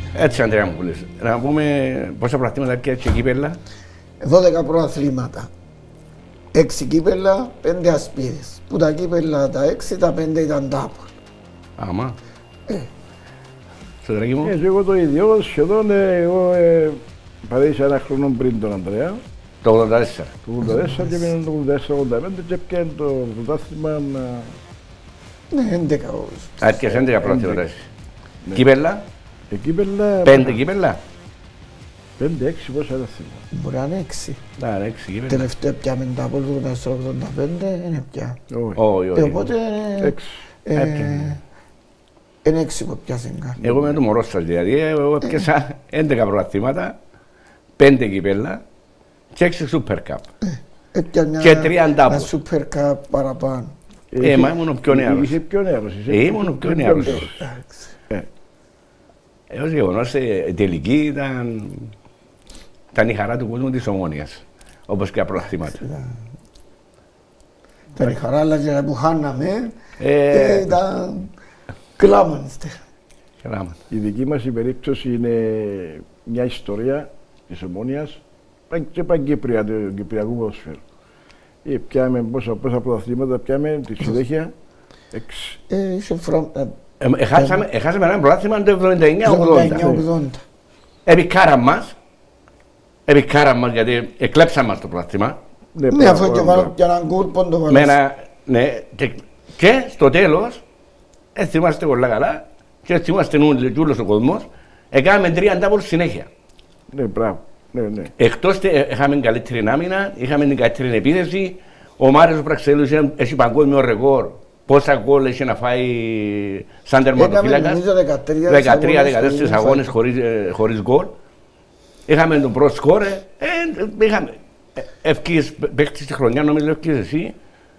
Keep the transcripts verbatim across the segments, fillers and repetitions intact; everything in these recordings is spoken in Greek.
Έτσι, Αντρέα μου, που λες. Να πούμε πόσα πρωταθλήματα και έτσι κύπελλα. δώδεκα πρωταθλήματα. έξι κύπελλα, πέντε ασπίδες. Που τα κύπελλα τα έξι, τα πέντε ήταν τάπολ. Άμα. Ε. Σωτηράκη μου. Ε, εγώ το ίδιο, σχεδόν εγώ ε, παρέδεισα ένα χρόνο πριν τον Ανδρέα. Το ογδόντα τέσσερα. Το ογδόντα τέσσερα και μείναν το ογδόντα τέσσερα ογδόντα πέντε και έπιανε το πρωτάθλημα. Ναι, έντεκα όρους. Άρχισε έντεκα πρωταθλήματα. Κύπελλα. Ε, κύπελλα. Πέντε κύπελλα. Πέντε, έξι, πόσα ένα θυμό. Μπορεί να είναι έξι. Ναι, έξι κύπελλα. Τελευταία πιάμε τα από το ογδόντα τέσσερα ογδόντα πέντε, είναι πια. Όχι, όχι. Οπότε έξι. είναι έξι που πιάσαν κάτι. Εγώ είμαι το μωρό σας, δηλαδή, εγώ έπιασα έντεκα πρωταθλήματα, πέντε κύπελλα και έξι Super Cup. Και τρία ντάπολ. Ένα Super Cup παραπάνω. Ε, μα ήμουν ο πιο νέαρος. Είσαι πιο νέαρος. Ήμουν ο πιο νέαρος. Έως γεγονός, η τελική ήταν, ήταν η χαρά του κόσμου της Ομόνοιας, όπως και τα πρωταθλήματα. Ήταν η χαρά, αλλά και που χάναμε, ε, ήταν κλάμανστε. Η δική μας η περίπτωση είναι μια ιστορία της Ομόνοιας και παγκύπρια του κυπριακού ποδοσφαίρου. Πιάμε πόσα, πόσα πρωταθλήματα, πιάμε τη συνέχεια. Ε, είσαι φρό... Έχασαμε ένα πρωτάθλημα το εβδομήντα εννιά ογδόντα. Επικάρα μας, επικάρα μας γιατί εκλέψαμε μας το πρωτάθλημα. Ναι, αφού και βάλω και έναν κούρπο το βάλω. Ναι, και στο τέλος, έτσι είμαστε πολλά καλά και έτσι είμαστε όλος ο κόσμος, έκαναμε τρία ντάπολ συνέχεια. Ναι, μπράβο. Ναι, ναι. Εκτός είχαμε καλύτερη άμυνα, είχαμε την καλύτερη επίθεση, ο Μάριος Πραξέλους έχει παγκόσμιο ρεκόρ. Πόσα γκολ έχει να φάει σαν τερματοφύλακας, δεκατρία δεκατέσσερα αγώνες χωρίς γκολ. Είχαμε τον πρώτο σκόρε, είχαμε ευκείς παίκτης τη χρονιά, νομίζω ευκείς εσύ.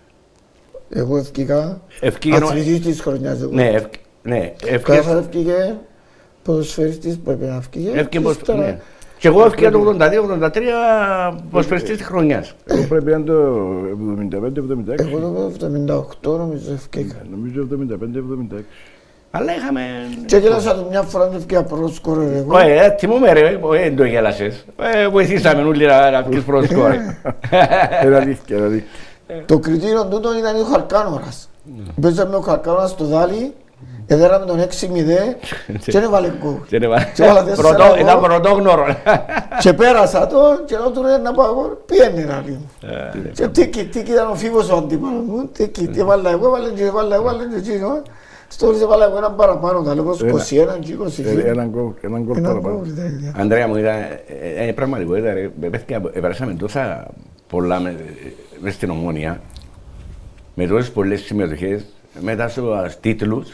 Εγώ ευκήκα, αθλητής της χρονιάς. Ναι, Κάθε ευκήκε, ποδοσφαιριστής πρέπει να ευκήκε. Και εγώ έφυγα το ογδόντα δύο ογδόντα τρία ποδοσφαιριστής της χρονιάς. Εγώ πρέπει να είναι το εβδομήντα πέντε εβδομήντα έξι. Εγώ το εβδομήντα οκτώ νομίζω έφυγα. Νομίζω εβδομήντα πέντε εβδομήντα έξι. Αλλά είχαμε... Και γέλασα του μια φορά και έφυγα πρώτο σκόρερ εγώ. Όχι, θυμούμαι ρε, δεν το γέλασες. Βοηθήσαμε όλοι να βγεις πρώτο σκόρερ. Era αλήθεια, era αλήθεια. Το κριτήριο τούτο ήταν ο Χαρκάνορας. Παίζαμε ο Χαρκάνορας στο Δάλι. Εδέραμε τον έξι μηδέν και δεν έβαλε γκολ. Ήταν πρωτόγνωρο. Και πέρασα το και ενώ του να πάω εγώ πιένε να λίγο. Και τίκι, τίκι ήταν ο φίβος ο αντίπαλος μου. Τίκι, τι έβαλα εγώ, έβαλε και έβαλα εγώ, έβαλε και εκείνο. Στο όλες έβαλα εγώ έναν παραπάνω, τα λέγω είκοσι ένα και είκοσι δύο. Έναν γκολ παραπάνω. Αντρέα μου, ήταν πραγματικό, περάσαμε τόσα πολλά μες στην Ομόνια, με τόσες πολλές συμμετοχές, μετά στους τίτλους,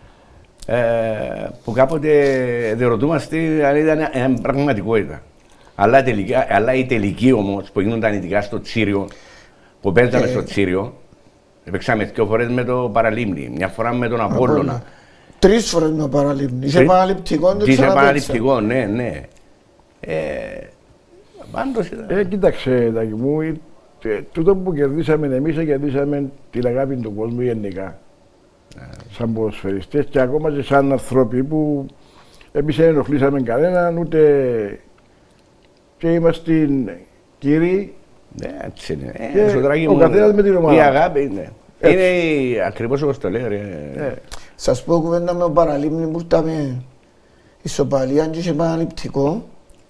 Ε, που κάποτε διερωτούμαστε αν ήταν πραγματικότητα. Αλλά, τελικά, αλλά η τελική όμως που γίνονταν ειδικά στο Τσίριο, που παίζαμε ε, στο Τσίριο, παίξαμε δύο φορές με το Παραλίμνη, μια φορά με τον Απόλλωνα. Τρεις φορές με το Παραλίμνη. Είχε επαναληπτικό, δεν είχε επαναληπτικό, ναι, ναι. Ε, πάντως ήταν. Ε, κοίταξε, Τάκη μου, τούτο που κερδίσαμε εμείς, κερδίσαμε την αγάπη του κόσμου γενικά. Σαν ποδοσφαιριστές και ακόμα και σαν άνθρωποι που εμείς δεν ενοχλήσαμε κανέναν, ούτε και είμαστε κύριοι. Ναι, έτσι είναι. Ε, ο καθένας με την ομάδα. Η αγάπη είναι. Είναι ακριβώς όπως το λέω. Ε. Σας πω κουβέντα με τον Παραλίμνη που ήρθαμε ισοπαλία και είχε επαναληπτικό.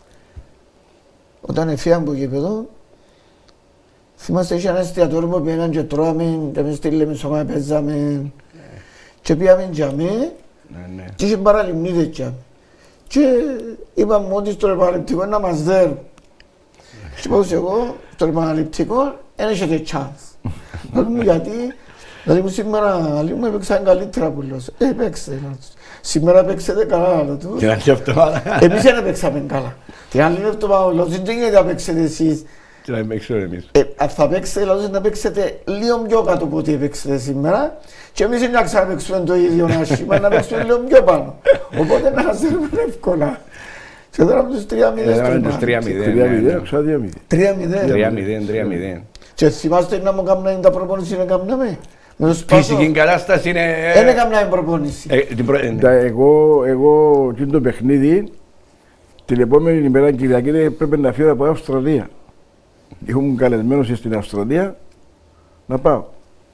Όταν έφυγαν από γήπεδο, θυμάστε είχε ένα εστιατόριο που πήγαιναν και τρώαμε και εμείς στη Λεμεσόμα παίζαμε. Και πήγαμε για μέ και είχε παραλυμνίδες για μέ. Και είπαμε ότι στο επαναληπτικό να μας δέρουν. Και πάω εγώ, στο επαναληπτικό δεν έχετε chance. Λέμε γιατί, δηλαδή μου σήμερα μου έπαιξαν καλύτερα που λέω. Ε, παίξτε. Σήμερα παίξετε καλά άλλο του. Εμείς δεν παίξαμε καλά. Την άλλη είναι αυτό πάω, λέω, δεν γίνεται να παίξετε εσείς. Τι να παίξουμε εμείς. Θα παίξετε, λέω, να παίξετε λίγο πιο κάτω από ό,τι παίξετε σήμερα. Και εμείς δεν να ξαναπαίξουμε το ίδιο άσχημα, να παίξουμε λίγο πιο πάνω. Οπότε να ξέρουμε εύκολα. Και τώρα με τους τρία μηδέν. Τώρα με τους τρία μηδέν. τρία μηδέν. τρία μηδέν, τρία μηδέν. Και θυμάστε να μου κάνουμε τα προπόνηση να κάνουμε. Φυσική κατάσταση είναι... Δεν έκανα προπόνηση. Εγώ, εγώ και το παιχνίδι, την επόμενη ημέρα Κυριακή πρέπει να φύγω από Αυστραλία. Ήμουν καλεσμένος στην Αυστραλία να πάω.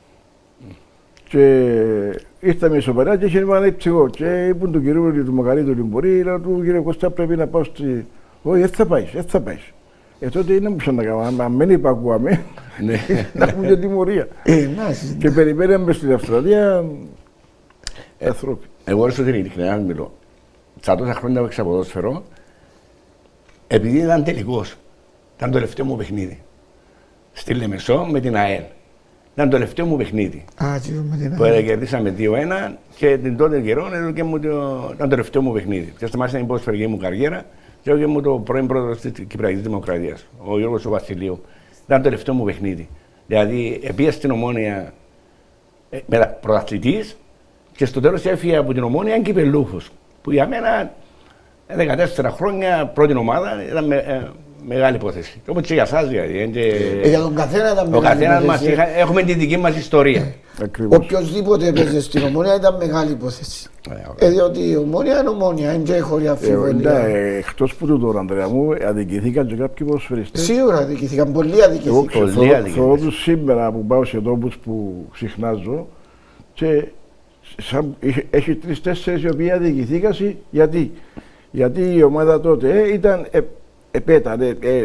Και ήρθαμε ισοπαλία και είχε ένα υψηγό. Και είπαν του κυρίου του Μακαρίτου του μπορεί, λέω του κύριε Κώστα πρέπει να πάω στη... Όχι, έτσι θα πάει, έτσι θα πάει. Ε, τότε είναι που να κάνω, αν δεν υπακούαμε, να έχουμε και τιμωρία. Και περιμέναμε στην Αυστραλία ανθρώποι. Εγώ όσο την ειλικρινά μιλώ, στα τόσα χρόνια που έξα ποδόσφαιρο, επειδή ήταν τελικός, ήταν το τελευταίο μου παιχνίδι. Στη Λεμεσό με την ΑΕΛ. Ήταν το τελευταίο μου παιχνίδι. Α, με την ΑΕΛ. Που κερδίσαμε δύο ένα και την τότε καιρό ήταν το τελευταίο μου παιχνίδι. Και σταμάτησα την ποδοσφαιρική μου καριέρα. Και εγώ ήμουν το πρώην πρόεδρος της Κυπριακής Δημοκρατίας, ο Γιώργος ο Βασιλείου. Ήταν το τελευταίο μου παιχνίδι. Δηλαδή, πήγα στην Ομόνια με πρωταθλητής και στο τέλος έφυγε από την Ομόνια κυπελλούχος. Που για μένα δεκατέσσερα χρόνια πρώτη ομάδα ήταν με, ε, μεγάλη υπόθεση. Όπως και για εσάς δηλαδή. Και... Ε, για τον καθένα ήταν ο μεγάλη καθένας υπόθεση. Μας, έχουμε τη δική μας ιστορία. Οποιοςδήποτε έπαιζε στην Ομόνια ήταν μεγάλη υπόθεση. Ε, διότι η Ομόνια είναι Ομόνια, είναι χωρί αμφιβολία. Εκτός που του τώρα, Ανδρέα μου, αδικηθήκαν και κάποιοι ποδοσφαιριστές. Σίγουρα αδικηθήκαν, πολλοί αδικηθήκαν. Εγώ θεωρώ τους σήμερα που πάω σε τόπους που συχνάζω και σαν, έχει τρεις-τέσσερις οι οποίοι αδικηθήκαν. Γιατί? Γιατί η ομάδα τότε ε, ήταν ε, επέτανε, ε,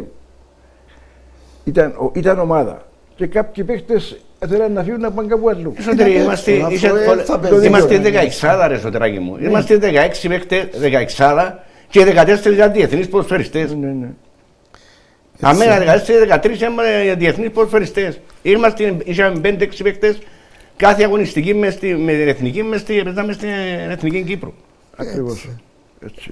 ήταν, ήταν ομάδα και κάποιοι παίχτες θέλαν να φύγουν να πάνε κάπου αλλού. Είμαστε δεκαεξάδα ρε Σωτηράκη μου. Είμαστε δεκαέξι παίχτες, δεκαεξάδα και δεκατέσσερις ήταν διεθνείς ποδοσφαιριστές. Αμένα δεκατέσσερις δεκατρείς είμαστε διεθνείς ποδοσφαιριστές. Είχαμε πέντε έξι παίχτες κάθε αγωνιστική με την εθνική, με στην εθνική Κύπρου. Ακριβώς. Έτσι.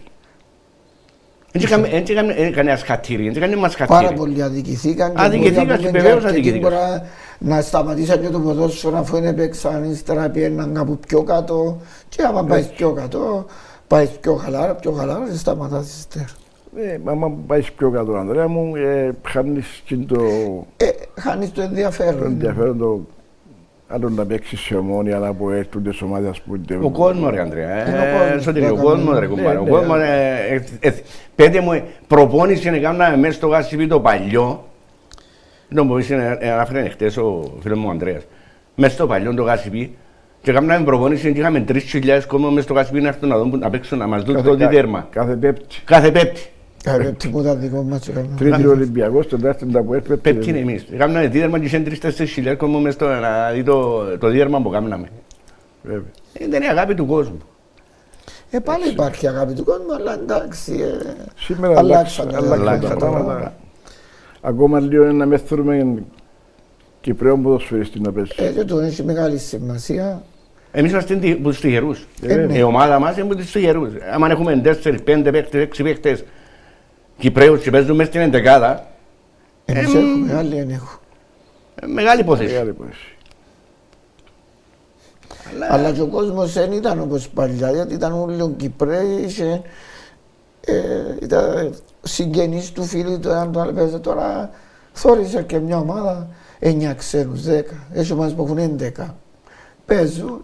Δεν έκανε κανένας χατήρι, δεν έκανε μας χατήρι. Πάρα πολλοί αδικηθήκαν. Αδικηθήκαν και βεβαίως αδικηθήκαν. Να σταματήσαν και το ποδόσφαιρο αφού είναι παίξαν, ύστερα πήγαιναν κάπου πιο κάτω και άμα πάει πιο κάτω, πάει πιο χαλάρα, πιο χαλάρα και σταματάς ύστερα. Ε, άμα πάει πιο κάτω, Ανδρέα μου, ε, χάνεις και το... Ε, χάνεις το ενδιαφέρον. Το ενδιαφέρον το... Άλλο να παίξεις σε Ομόνια, να πω έρθουν τις ομάδες που... Ο κόσμος ρε Ανδρέα, ο κόσμος ρε κουμπάρε, ο κόσμος... Πέντε μου, προπόνηση να κάνουμε μέσα στο γάσιπι το παλιό. Δεν μου πεις, ανάφερε χτες ο φίλος μου ο Ανδρέας. Μέσα στο παλιό το γάσιπι και κάνουμε προπόνηση και είχαμε τρεις χιλιάδες κόσμο μέσα στο γάσιπι να έρθουν να δουν, να παίξουν, να μας δουν το διτέρμα. Κάθε Πέπτη. Κάθε Πέπτη. Κάθε Πέπτη που ήταν δικό μας. Τρίτη Ολυμπιακός, τον δεύτερο τα που έρθει Πέπτη είναι εμείς. Κάνουμε διτέρμα και είχαν τρεις-τέσσερις χιλιάδες κόσμο μέσα να δει το διτέρμα που κάναμε. Ήταν η αγάπη του κόσμου. Ε, πάλι υπάρχει αγάπη του κόσμου, αλλά εντάξει. Σήμερα αλλάξαν τα πράγματα. Ακόμα λίγο να με θέλουμε Κυπρέων ποδοσφαιριστή να πέσει. Ε, και το έχει μεγάλη σημασία. Εμείς είμαστε τους τυχερούς. Η ομάδα μας είναι τους τυχερούς. Αν έχουμε τέσσερις, πέντε παίκτες, έξι παίκτες Κυπρέους και παίζουν μέσα στην εντεκάδα. Εμείς έχουμε άλλη ενέχου. Μεγάλη υπόθεση. Αλλά και ο κόσμος δεν ήταν όπως παλιά, γιατί ήταν όλοι Κυπρέοι, ήταν συγγενείς του φίλου του, αν το άλλο παίζει τώρα, θόρισε και μια ομάδα, εννιά ξέρους, δέκα, έτσι μας που έχουν έντεκα. Παίζουν,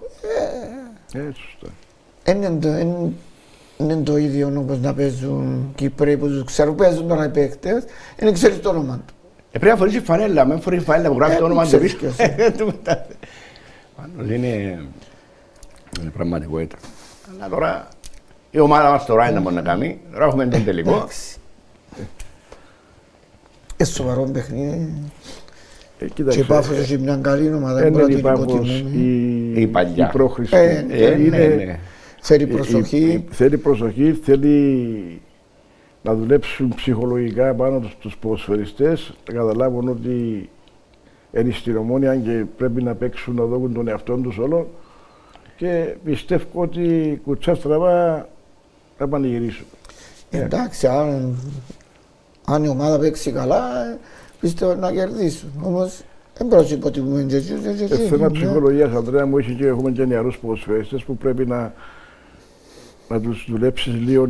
είναι το ίδιο όπως να παίζουν Κυπρέοι που τους ξέρουν, παίζουν τώρα οι παίκτες, δεν ξέρεις το όνομα του. Πρέπει να φορείς η φανέλα, με φορείς η φανέλα που γράφει το όνομα του πίσω. Πάντως είναι πραγματικότητα. Αλλά τώρα η ομάδα μας τώρα είναι μόνο να κάνει, τώρα έχουμε τον τελικό. Ε, σοβαρό παιχνίδι. Και Πάφος έχει μια καλή ομάδα, δεν μπορεί να την υποτιμούμε. Η παλιά. Η πρόχρηση. Θέλει προσοχή. Θέλει προσοχή, θέλει να δουλέψουν ψυχολογικά πάνω στους ποδοσφαιριστές, να καταλάβουν ότι είναι στην Ομόνια και πρέπει να παίξουν, να δώσουν τον εαυτό τους όλο και πιστεύω ότι κουτσά στραβά θα πανηγυρίσουν. Εντάξει, αν, αν η ομάδα παίξει καλά, πιστεύω να κερδίσουν. Όμως δεν πρέπει να υποτιμούμε και εσείς. Θέμα ψυχολογίας, Ανδρέα μου, έχει και έχουμε και νεαρούς ποδοσφαιριστές που πρέπει να, να τους δουλέψεις λίγο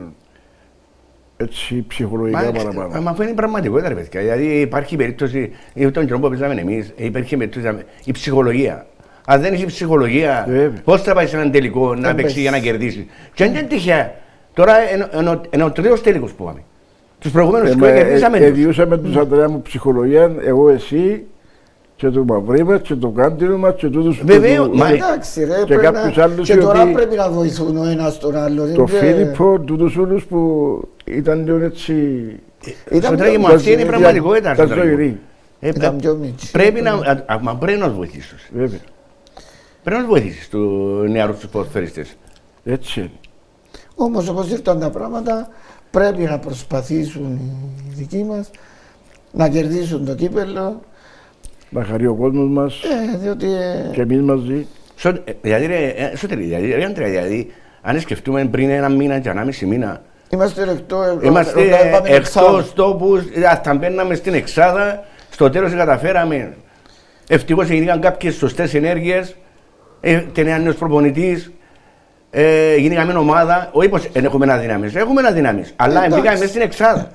έτσι ψυχολογικά παραπάνω. Μα αυτό είναι πραγματικότητα ρε παιδιά, γιατί υπάρχει περίπτωση, τον καιρό που παίζαμε εμείς, υπάρχει περίπτωση, η ψυχολογία. Αν δεν έχει ψυχολογία, πώς θα πάει σε έναν τελικό να παίξει για να κερδίσει. Και αν είναι τυχαία, τώρα είναι ο τρίτος τελικός που πάμε. Τους προηγούμενους και κερδίσαμε. Εδιούσαμε τους Αντρέα μου ψυχολογία, εγώ, εσύ, και το Μαυρί μας, και το Κάντινο μας, και τούτους... Βεβαίως, μα εντάξει ρε, και, κάποιους άλλους και τώρα πρέπει να βοηθούν ο ένας τον άλλο. Το Φίλιππο, τούτους όλους που ήταν λίγο έτσι... Στο τράγει μου, αυτή είναι η πραγματικότητα. Ήταν ζωηρή. Πρέπει να τους βοηθήσεις. Βέβαια. Πρέπει να τους βοηθήσεις τους νεαρούς τους ποδοσφαιριστές. Έτσι είναι. Όμως όπως ήρθαν τα πράγματα, πρέπει να προσπαθήσουν οι δικοί μας να κερδίσουν το κύπελλο. Να χαρεί ο κόσμος μας ε, διότι, ε... και εμείς μαζί. Δηλαδή, ρε, σώτερη, δηλαδή, ρε, Αντρέα, δηλαδή, αν σκεφτούμε πριν ένα μήνα και ανάμιση μήνα, είμαστε εκτός, είμαστε εκτός τόπους, θα μπαίναμε στην εξάδα, στο τέλος καταφέραμε. Ευτυχώς έγιναν κάποιες σωστές ενέργειες, ήταν ένας νέος προπονητής, ε, γίνηκαμε ομάδα, όχι πως δεν έχουμε αδυνάμεις, έχουμε αδυνάμεις, αλλά μπήκαμε μέσα στην εξάδα.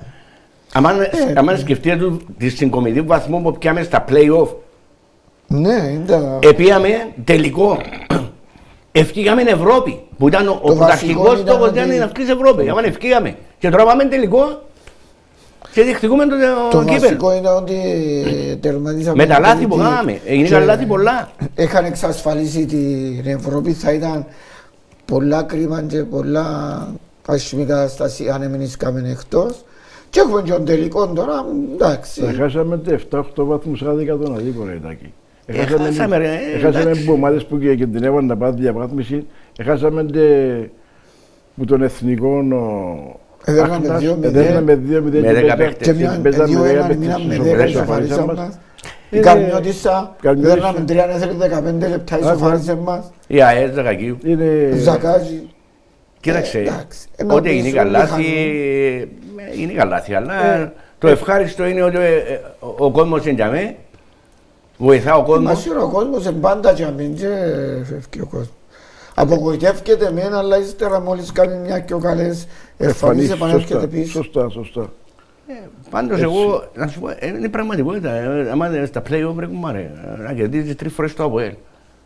Αν σκεφτείτε τη συγκομιδή βαθμού που πιάμε στα play-off, ναι, επίαμε τελικό. Ευκήγαμε Ευρώπη, που ήταν ο πρωταρχικός στόχος ήταν να βγεις Ευρώπη. Αν ευκήγαμε και τώρα πάμε τελικό και διεκδικούμε το κύπελλο. Το βασικό είναι ότι τερματίσαμε. Με τα λάθη που κάναμε, έγιναν λάθη πολλά. Είχαν εξασφαλίσει την Ευρώπη, θα ήταν πολλά κρίμα και πολλά άσχημη κατάσταση αν έμεινες κάμεν εκτός. Και έχουμε και τον τελικό τώρα, εντάξει. Χάσαμε επτά οκτώ βαθμούς άδικα τον αδίκο ρε Τάκη. Έχασαμε από ομάδες που κινδυνεύαν να πάθουν διαβάθμιση. Έχασαμε που τον εθνικό Έδερναμε δύο μηδέν με δέκα παίχτες. Και δύο έναν μήναν με δέκα ισοφαρίσαν μας. Η Καρμιώτισσα, έδερναμε τρία έθελε δεκαπέντε λεπτά ισοφαρίσαν μας. Η ΑΕΣ Ζακακίου. Ζακάζι. Κοίταξε, ό,τι έγινε καλάθι, είναι καλάθι, αλλά το ευχάριστο είναι ότι ο κόσμος είναι για μέ, βοηθά ο κόσμος. Μας είναι ο κόσμος, είναι πάντα για μέ και φεύγει ο κόσμος. Απογοητεύκεται εμένα, αλλά ύστερα μόλις κάνει μια και ο καλές εμφανίσεις επανέρχεται πίσω. Σωστά, σωστά. Πάντως εγώ, να σου πω, είναι πραγματικότητα. Άμα στα play-off πρέπει να κερδίζεις τρεις φορές το ΑΠΟΕΛ.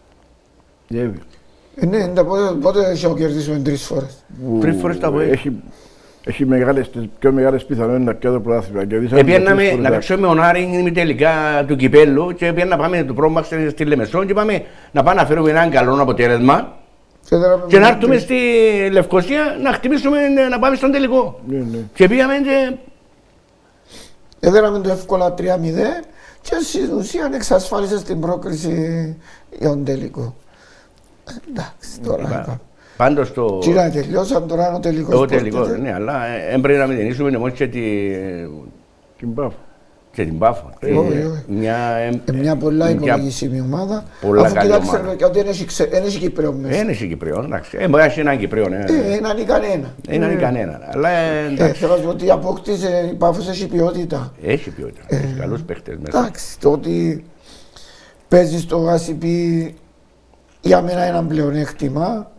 Ναι, πότε έχω κερδίσουμε τρεις φορές. Τρεις φορές το ΑΠΟΕΛ. Έχει μεγάλες, πιο μεγάλες πιθανότητες να πιω το πρωτάθλημα. Επιέναμε να παίξουμε με τον Άρη τελικά του κυπέλλου και επιέναμε να πάμε το πρόμαξ στη Λεμεσόν και πάμε να πάμε να φέρουμε έναν καλό αποτέλεσμα και να έρθουμε στη Λευκοσία να χτυπήσουμε να πάμε στον τελικό. Και πήγαμε και... Έδεραμε το εύκολα τρία μηδέν και στην ουσία εξασφάλισε την πρόκριση για τον τελικό. Εντάξει, τώρα είπα. Πάντως το... Τι να τελειώσαν τώρα είναι ο τελικός. Το τελικός, ναι, αλλά έπρεπε να μηδενίσουμε όμως και την Πάφο. Και την Πάφο. Μια πολλά υπολογίσιμη ομάδα. Πολλά καλή ομάδα. Αφού κοιτάξτε ότι δεν έχει Κυπρέο μέσα. Δεν έχει Κυπρέο, εντάξει. Ε, μπορεί να έχει έναν Κυπρέο, ναι. Έναν ή κανένα. Έναν ή κανένα. Θέλω να σου πω ότι απόκτησε η Πάφος έχει ποιότητα. Έχει ποιότητα. Έχει καλούς παίχτες μέσα. Εντάξει, το ότι παίζει στο Γασιπί για μένα είναι ένα πλεονέκτημα.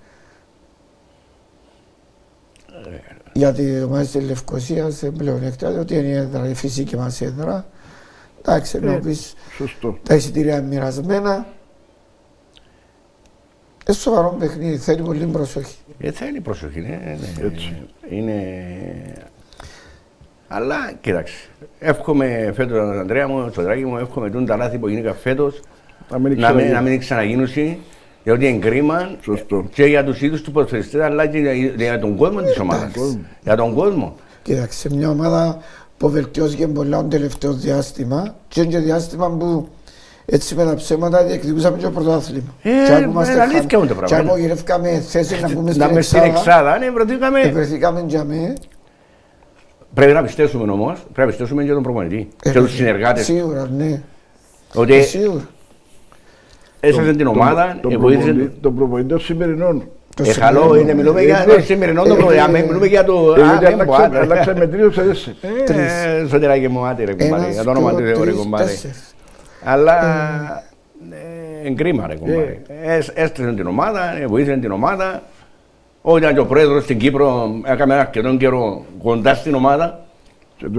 Γιατί η ομάδα της Λευκοσίας σε πλεονέκτημα, διότι είναι η έδρα, η φυσική μας έδρα. Εντάξει, ενώ πεις τα εισιτήρια είναι μοιρασμένα. Είναι σοβαρό παιχνίδι, θέλει πολύ προσοχή. Ε, θέλει προσοχή, ναι, ναι. Είναι... Αλλά, κοίταξε, εύχομαι φέτος, Ανδρέα μου, στο Δράκη μου, εύχομαι τα λάθη που γίνηκαν φέτος να μην ξαναγίνουσει. Γιατί είναι κρίμα και για τους ίδιους του ποδοσφαιριστές αλλά και για τον κόσμο της ομάδας. Για τον κόσμο. Κοίταξε, μια ομάδα που βελτιώθηκε πολλά το τελευταίο διάστημα και είναι και διάστημα που έτσι με τα ψέματα διεκδικούσαμε και το πρωτάθλημα. Ε, είναι αλήθεια το πράγμα. Και απογυρεύκαμε θέσεις να μπούμε στην εξάδα. Ναι, βρεθήκαμε. Βρεθήκαμε για μέ. Πρέπει να πιστέψουμε όμως, πρέπει να πιστέψουμε και τον προπονητή και τους συνεργάτες. Σίγουρα, ναι. Ότι έσασαν την ομάδα, βοήθησαν τον προπονητή των σημερινών. Εχαλό, είναι, μιλούμε για το σημερινό το προπονητή, μιλούμε για το... Αλλάξαμε τρεις, ξέρεις. Σωτηράκι μου, άτι ρε κουμπάρι, για το όνομα του Θεού ρε κουμπάρι. Αλλά εγκρίμα ρε κουμπάρι. Έστρεψαν την ομάδα, βοήθησαν την ομάδα. Όταν και ο πρόεδρος στην Κύπρο έκαμε αρκετόν καιρό κοντά στην ομάδα.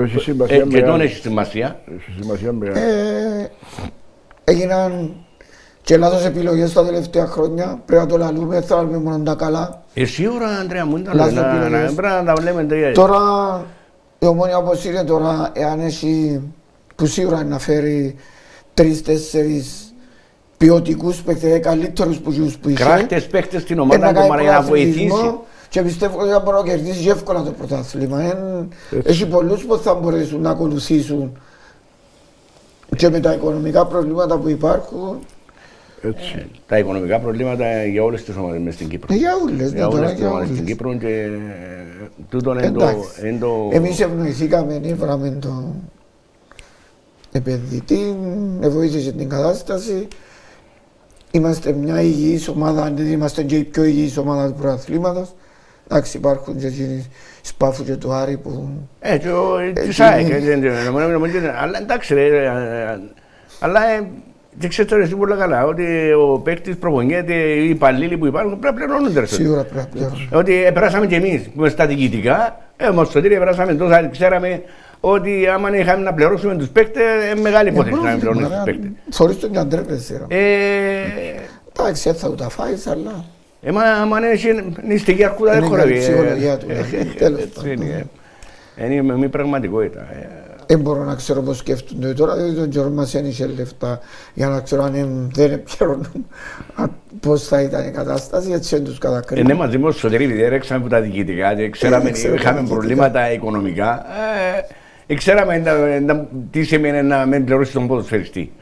Και τον έχει σημασία. Έγιναν και λάθος επιλογές τα τελευταία χρόνια. Πρέπει να το λαλούμε, θα λαλούμε μόνο τα καλά. Εσύ ώρα, Ανδρέα μου, ήταν να τα λέμε τρία. Τώρα, η Ομόνια όπως είναι τώρα, εάν έχει που σίγουρα να φέρει τρεις-τέσσερις ποιοτικούς παίκτες, καλύτερους που είχε. Κράχτες παίκτες στην ομάδα του για να βοηθήσει. Και πιστεύω ότι θα μπορεί να κερδίσει εύκολα το πρωτάθλημα. Έχει πολλούς που θα μπορέσουν να ακολουθήσουν και με τα οικονομικά προβλήματα που υπάρχουν. Έτσι. Ε, τα οικονομικά προβλήματα για όλες τις ομάδες μες στην Κύπρο. Για όλες, για όλες τις ομάδες στην Κύπρο και τούτον είναι το... Εμείς ευνοηθήκαμε, βράμε τον επενδυτή, βοήθησε την κατάσταση. Είμαστε μια υγιής ομάδα, αν δεν είμαστε και η πιο υγιής ομάδα του πρωταθλήματος. Εντάξει, υπάρχουν και οι Σπάφου και το Άρη που... Ε, και ο Τσισάικ, αλλά εντάξει ρε, αλλά δεν ξέρετε εσύ πολύ καλά ότι ο παίκτης προπονιέται, οι υπαλλήλοι που υπάρχουν πρέπει να πληρώνονται. Σίγουρα πρέπει να πληρώνονται. Ότι περάσαμε κι εμείς που είμαστε στα διοικητικά, όμως στο τέλειο περάσαμε τόσα, ξέραμε ότι άμα είχαμε να πληρώσουμε τους παίκτες, μεγάλη υπόθεση να μην πληρώνουμε τους παίκτες. Θωρείς τον Καντρέπες, εντάξει, έτσι θα τα φάεις, αλλά... Ε, μα αν είναι νηστική αρκούδα δεν χωρεύει. Είναι η ψυχολογία του, τέλος πάντων. Είναι μια πραγματικότητα. Δεν μπορώ να ξέρω πώς σκέφτονται τώρα, διότι τον καιρό μας ένιξε λεφτά για να ξέρω αν δεν επικαιρώνουν πώς θα ήταν η κατάσταση, έτσι δεν τους κατακρίνουν. Ναι, μαζί μας Σωτήρη, επειδή έρεξαμε από τα διοικητικά και ξέραμε είχαμε προβλήματα οικονομικά, ξέραμε τι σημαίνει να μην πληρώσει τον ποδοσφαιριστή.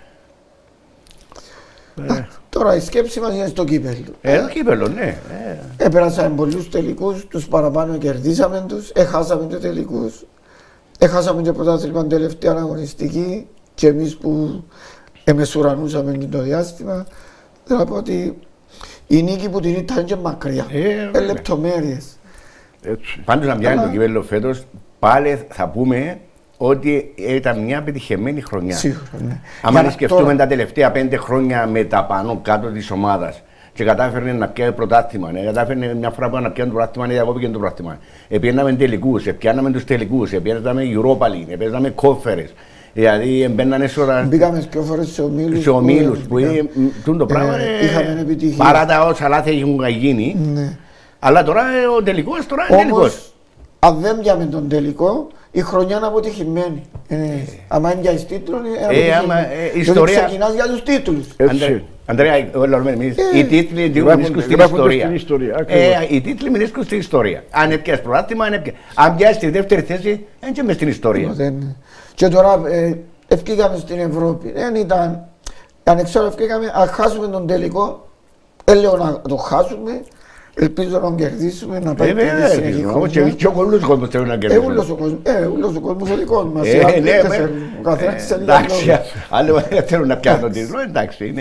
Τώρα η σκέψη μας είναι στο κύπελλο. Ε, το κύπελλο, ναι. Επέρασαμε πολλούς τελικούς, τους παραπάνω κερδίσαμε τους, έχασαμε και τελικούς. Έχασαμε και πρωτάθλημα τελευταία αγωνιστική και εμείς που εμεσουρανούσαμε το διάστημα. Θέλω να πω ότι η νίκη που την ήταν και μακριά. Ε, λεπτομέρειες. Πάντως να πιάνει το κύπελλο φέτος, πάλι θα πούμε ότι ήταν μια πετυχημένη χρονιά. Σίγουρα, ναι. Αν σκεφτούμε τώρα τα τελευταία πέντε χρόνια με τα πάνω κάτω της ομάδας και κατάφερνε να πιάνει πρωτάθλημα, ναι, κατάφερνε μια φορά που να πιάνει το πρωτάθλημα, ναι, εγώ πήγαινε το πρωτάθλημα. Επιέναμε τελικούς, επιάναμε τους τελικούς, επιάναμε Europa League, επιάναμε Conference. Δηλαδή μπαίνανε σωρά... Μπήκαμε δύο φορές σε ομίλους. Σε ομίλους που είναι το πράγμα, είχαμε επιτυχία. Παρά τα όσα λάθη έχουν γίνει, ναι. Αλλά τώρα ο τελικός τώρα είναι τελικός. Αν δεν πιάμε τον τελικό, η χρονιά είναι αποτυχημένη. Αν είναι για τίτλο, είναι αποτυχημένη. Ξεκινάς για τους τίτλους. Αντρέα, οι τίτλοι μηνίσκουν στην ιστορία. Οι τίτλοι μηνίσκουν στην ιστορία. Αν έπιασες πρωτάθλημα, αν πιάσεις τη δεύτερη θέση, είναι και μες στην ιστορία. Και τώρα ευκήκαμε στην Ευρώπη. Δεν ήταν, αν ξέρω ευκήκαμε, αν χάσουμε τον τελικό, έλεγα να το χάσουμε. Ελπίζω να τον κερδίσουμε, να πάει και συνεχή χρόνια. Και όλος ο κόσμος θέλει να κερδίσουμε. Ε, όλος ο κόσμος ο δικός μας. Ο καθένας της εντάξει, άλλοι θέλουν να πιάνουν τον τίτλο, εντάξει, είναι...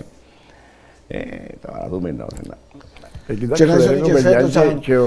Τώρα να δούμε. Κοιτάξτε, και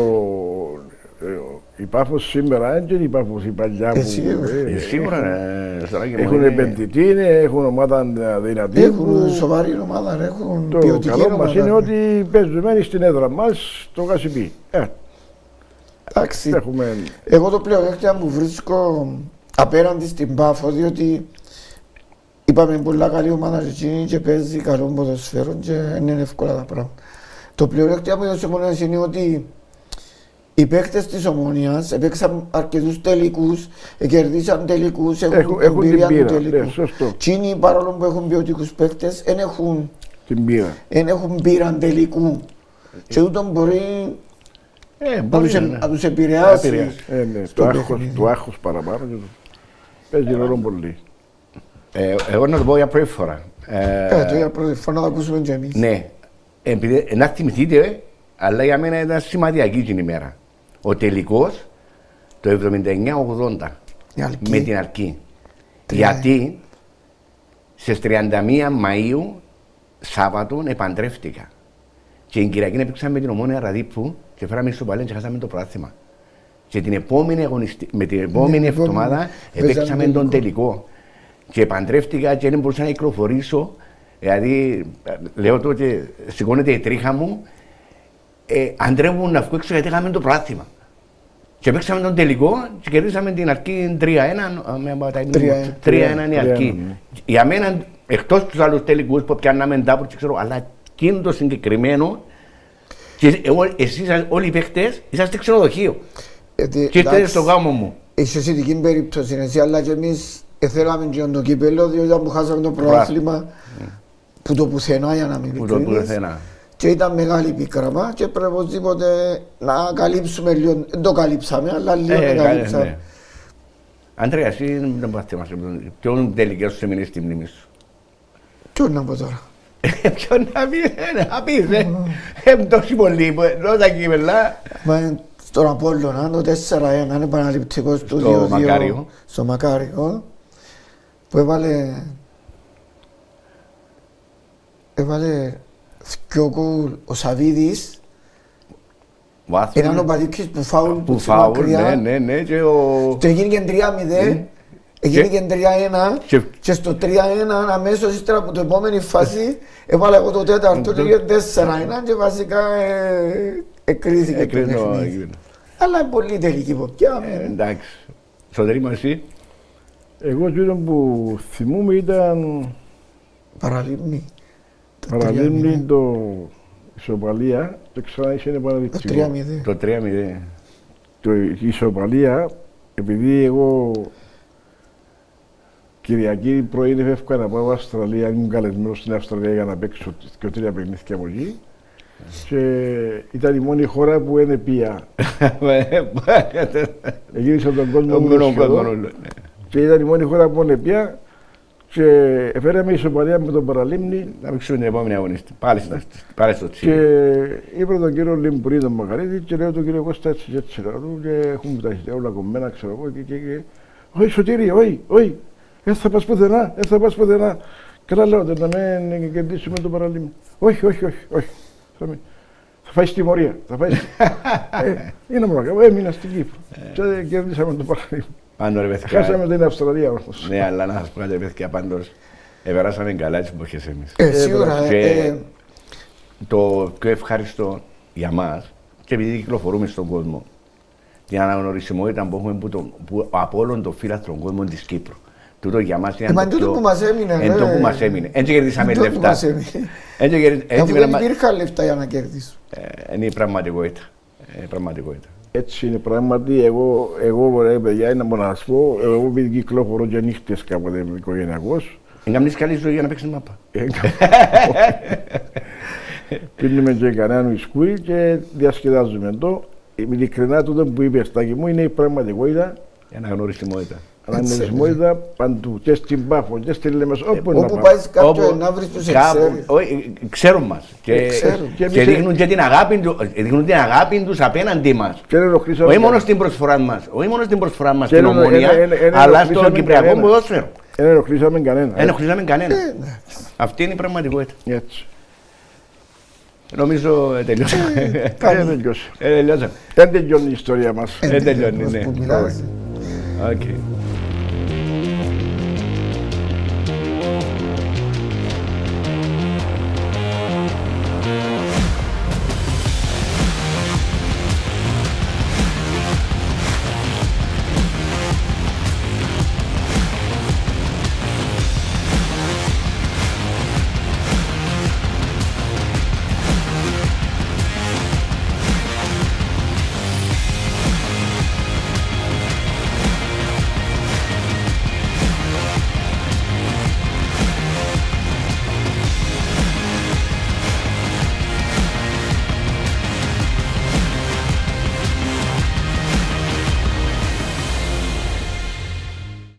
η Πάφος σήμερα είναι και η Πάφος η παλιά που... Σίγουρα, έχουν επενδυτή, έχουν ομάδα δυνατή. Έχουν σοβαρή ομάδα, έχουν ποιοτική ομάδα. Το καλό μας είναι ότι παίζουμε στην έδρα μας το Κασιπί. Εντάξει, εγώ το πλεονέκτημα που βρίσκω απέναντι στην Πάφο, διότι είπαμε πολλά καλή ομάδα και παίζει καλό ποδοσφαίρο και είναι εύκολα τα πράγματα. Το πλεονέκτημα που είδωσε μόνο είναι ότι οι παίκτες της Ομόνιας έπαιξαν αρκετούς τελικούς, κερδίσαν τελικούς, έχουν, έχουν εμπειρία του τελικού. Τσίνοι, παρόλο που έχουν ποιοτικούς παίκτες, δεν έχουν, έχουν πείρα τελικού. Και ούτω μπορεί ε, να, τους, να τους επηρεάσει. Ε, ναι, το άγχος, το άγχος παραπάνω παίζει ρόλο πολύ. Ε, εγώ να το πω για πρώτη φορά. Ε, το για πρώτη φορά να το ακούσουμε και εμείς. Ναι, επειδή, να θυμηθείτε, αλλά για μένα ήταν σημαντική την ημέρα. Ο τελικός το εβδομήντα εννιά ογδόντα με την Αρκή. Γιατί στις τριάντα μία Μαΐου Σάββατο επαντρεύτηκα. Και την Κυριακή έπαιξαμε με την Ομόνια Ραδίππου και φέραμε στο Παλέν και χάσαμε το πρωτάθλημα. Και την επόμενη αγωνιστη... με την επόμενη εβδομάδα έπαιξαμε τον τελικό. Και επαντρεύτηκα και δεν μπορούσα να κυκλοφορήσω. Δηλαδή, λέω τότε, σηκώνεται η τρίχα μου. Ε, αντρεύουν να βγω έξω γιατί είχαμε το πρωτάθλημα. Και παίξαμε τον τελικό και κερδίσαμε την Αρκή τρία ένα. τρία ένα η Αρκή. Για μένα εκτός τους άλλους τελικούς που πιάνναμε ντάπορ και ξέρω, αλλά εκείνο το συγκεκριμένο και εσείς όλοι οι παίχτες είσαστε ξενοδοχείο και ήρθατε στο γάμο μου. Είσαι σε ειδική περίπτωση, εσύ, αλλά και εμείς θέλαμε και το κύπελλο, διότι που χάσαμε το πρωτάθλημα που το πουθενά για να μην ειλικρινείς. Και ήταν μεγάλη πίκραμα και πρέπει οπωσδήποτε να καλύψουμε λίγο, δεν το καλύψαμε, αλλά λίγο να καλύψαμε. Άντρια, εσύ δεν πάτε μας, ποιον τελικά σου έμεινε στη μνήμη σου? Ποιον να πω τώρα? Ποιον να πεις, να πεις, ε, τόσοι πολλοί, νότα κύπελλα. Στον Απόλλωνα, το τέσσερα ένα, είναι επαναληπτικός του δύο δύο, στο Μακάριο, που έβαλε, έβαλε δυο γκολ ο Σαβίδης, έναν ο Πατήκης που φάουλ που μακριά, ναι, ναι, και ο... και έγινε και τρία μηδέν, έγινε και τρία ένα και στο τρία ένα αμέσως ύστερα από την επόμενη φάση έβαλε εγώ το τέταρτο και έγινε τέσσερα ένα και βασικά εκκρίθηκε το παιχνίδι. Αλλά είναι πολύ τελική ποπιά. Εντάξει. Σωτήρη μου, εσύ? Εγώ εκείνο που θυμούμαι ήταν... Παραλίμνη. Παραλίμνη το ισοπαλία και ξανά είχε επαναληπτικό. Το τρία μηδέν. Το τρία μηδέν. Το ισοπαλία, επειδή εγώ Κυριακή πρωί έφευκα να πάω Αυστραλία, ήμουν καλεσμένος στην Αυστραλία για να παίξω και τρία παιχνίδια από εκεί. Και ήταν η μόνη χώρα που δεν πήγα. Εγύρισα τον κόσμο μου σχεδόν. Και ήταν η μόνη χώρα που δεν πήγα. Και έφεραμε ισοπαλία με τον Παραλίμνη. Να παίξουμε την επόμενη αγωνιστή. Πάλι στο τσίλι. Και είπα τον κύριο Λιμπουρί τον Μακαρίτη και λέω τον κύριο Κώστα έτσι και έτσι. Και έχουμε τα όλα κομμένα, ξέρω εγώ. Όχι Σωτήρη, όχι, όχι. Δεν θα πας πουθενά, δεν θα πας πουθενά. Καλά λέω, να μην κερδίσουμε τον Παραλίμνη. Όχι, όχι, όχι, όχι. Θα φάει στη Μορία. Θα φάει... ε, είναι μόνο, έμεινα στην Κύπρο. Και κερδίσαμε το Παραλίμνη. Πάντω ρε παιδιά. Χάσαμε την Αυστραλία όμως. Ναι, αλλά να σας πω κάτι ρε παιδιά, πάντως επεράσαμε καλά τις εποχές εμείς. Ε, σίγουρα. Και το πιο ευχάριστο για μας, και επειδή κυκλοφορούμε στον κόσμο, την αναγνωρισιμότητα που έχουμε από όλων των φύλαστρων κόσμων της Κύπρου. Τούτο για μας είναι το πιο... που μας έμεινε. Εν το που μας έμεινε. Έτσι κερδίσαμε λεφτά. Αφού δεν υπήρχαν λεφτά για να κερδίσουν. Είναι η πραγματικότητα. Έτσι είναι πράγματι. Εγώ, εγώ ρε παιδιά, να μπορώ να σας πω, εγώ επειδή κυκλοφορώ και νύχτες κάποτε είμαι οικογενειακός. Εγκαμνείς καλή ζωή για να παίξεις μάπα. Πίνουμε και κανέναν ουισκούι και διασκεδάζουμε το. Ειλικρινά τούτο που είπε Στάκη μου είναι η πραγματικότητα. Η αναγνωρισιμότητα. Αναγνωρισιμότητα παντού, και στην Πάφο, και στη Λεμεσό, όπου να πάει. Όπου πάει κάποιο να βρεις τους εξαίρεις. Ξέρουν μας και δείχνουν και την αγάπη τους απέναντί μας. Όχι μόνο στην προσφορά μας, όχι μόνο στην προσφορά μας στην Ομόνια, αλλά στο Κυπριακό ποδόσφαιρο. Δεν ενοχλήσαμε κανένα. Δεν ενοχλήσαμε κανένα. Αυτή είναι η πραγματικότητα. Νομίζω τελειώσαμε. Δεν τελειώσει. Δεν τελειώνει η ιστορία μας. Δεν τελειώνει, ναι. Okay.